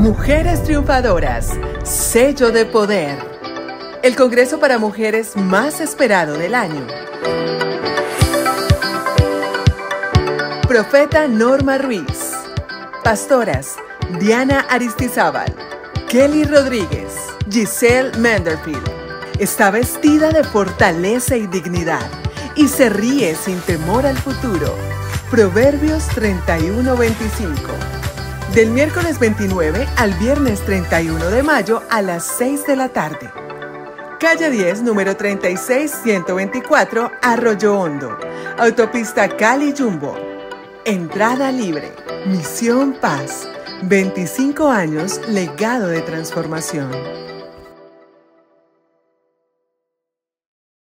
Mujeres triunfadoras, sello de poder. El Congreso para Mujeres más esperado del año. Profeta Norma Ruiz. Pastoras Diana Aristizábal, Kelly Rodríguez, Giselle Manderfield. Está vestida de fortaleza y dignidad y se ríe sin temor al futuro. Proverbios 31:25. Del miércoles 29 al viernes 31 de mayo a las 6 de la tarde. Calle 10, número 36124, Arroyo Hondo. Autopista Cali-Jumbo. Entrada libre. Misión Paz. 25 años, legado de transformación.